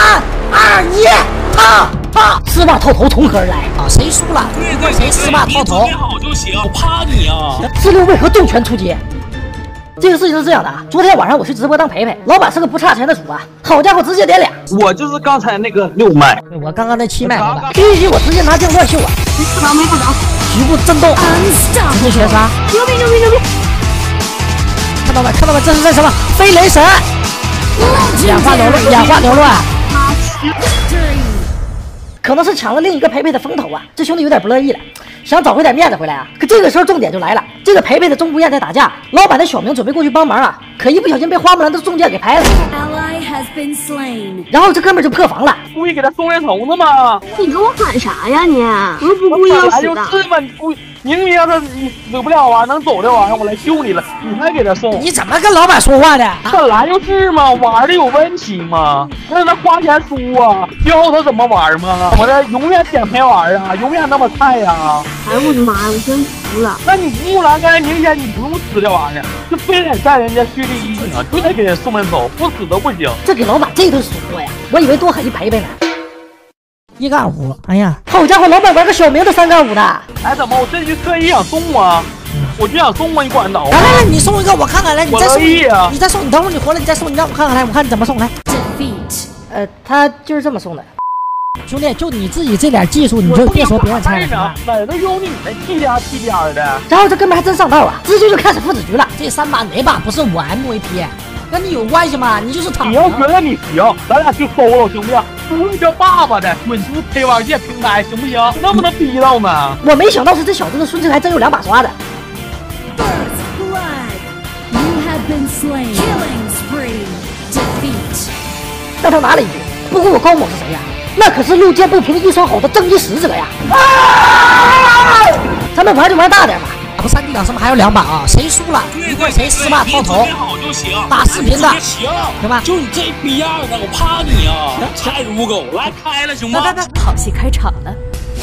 1，啪！丝袜套头从何而来？啊，谁输了？一会谁丝袜套头？ 好就行，我怕你啊！ 自六为何重拳出击？这个事情是这样的啊，昨天晚上我去直播当陪陪，老板是个不差钱的主啊，好家伙，直接点2。 我就是刚才那个6麦， 我刚刚那7麦老板，PVP我直接拿剑乱秀啊！ 不着没不着， 局部震动，直接绝杀， 牛逼牛逼牛逼！ 看到没？看到没？这是什么？飞雷神！眼花缭乱，眼花缭乱。可能是抢了另一个陪陪的风头啊，这兄弟有点不乐意了，想找回点面子回来啊。可这个时候重点就来了，这个陪陪的钟不艳在打架，老板的小明准备过去帮忙啊，可一不小心被花木兰的重剑给拍了，然后这哥们就破防了。 故意给他送人头呢吗？ 你给我喊啥呀你？我不故意要死的。 就是嘛，你故意。明明你死不了啊，能走的玩意儿我来救你了，你还给他送？ 你怎么跟老板说话的？ 本来就是嘛，玩的有问题嘛，让他花钱输啊，教他怎么玩嘛。我这永远捡赔玩啊，永远那么菜呀！ 哎我的妈呀，我真服了。 那你木兰刚才明显你不用吃这玩意儿，就非得占人家蓄力一顶啊，就得给人送人走，不死都不行。 这给老板这顿数落呀，我以为多狠一陪陪呢。1杠5，哎呀，好家伙，老板玩个小明都3杠5呢。 哎，怎么我这局特意想送啊？我就想送啊，你管着？ 来，你送一个我看看，来，你再送一个， 你再送，你等会儿你回来你再送，你让我看看，来，我看你怎么送来。他就是这么送的。兄弟，就你自己这点技术，你就别说别人菜了。 哪儿都有你的屁颠的。 然后这哥们还真上道啊，直接就开始父子局了。这3把哪把不是我 MVP？ 跟你有关系吗？你就是躺。 你要觉得你行，咱俩去搜了，行不行？不会叫爸爸的，滚出陪玩界平台，行不行？能不能逼到呢？ 我没想到是这小子的孙子还真有2把刷的。但他拿了一句，不过我高某是谁呀？那可是路见不平一双好的正义使者呀！咱们玩就玩大点吧。不3D 档是不是还有2把啊？谁输了？一会谁丝袜套头？打视频的， 行吧？ 就你这逼样的，我怕你啊！菜如狗，来开了，行吗？ 来， 好戏开场了。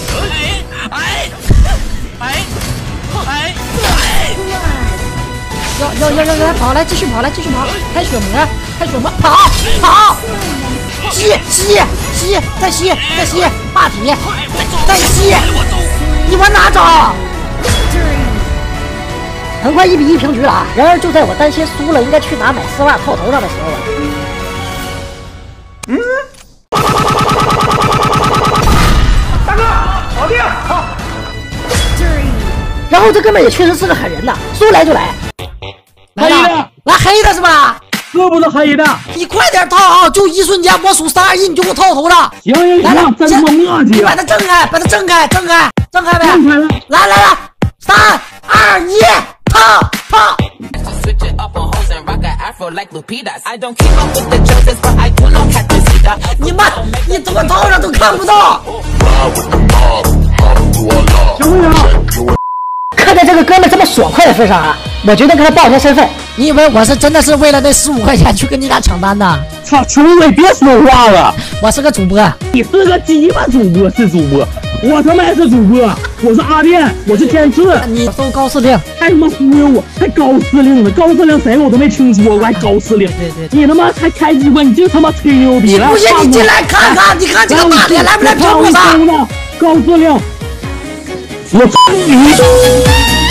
要跑，来继续跑，开血膜，跑！吸，再吸，霸体，再吸，你往哪找？很快1比1平局了啊！然而就在我担心输了应该去哪买丝袜套头上的时候大哥，搞定！好。 然后这哥们也确实是个狠人呐，说来就来。 黑的， 来黑的是吧？ 这不是黑的， 你快点套啊！就1瞬间，我数3、2、1，你就给我套头上。 行，来，真他妈磨叽！ 把它挣开呗！挣开呗！来，3、2、1，套！你妈，你怎么套上都看不到？ 行不行？ 看在这个哥们这么爽快的份上啊，我决定跟他报一下身份。你以为我是真的是为了那15块钱去跟你俩抢单呢？ 操，穷鬼别说话了！ 我是个主播， 你是个鸡巴主播是主播，我他妈也是主播，我是阿变，我是天赐。 你搜高司令， 还他妈忽悠我，还高司令呢？高司令谁我都没听说过，还高司令。 对， 你他妈还开直播，你就他妈吹牛逼了！ 不信你进来看看，你看这个大脸来不来评论吧？ 高司令，我操你！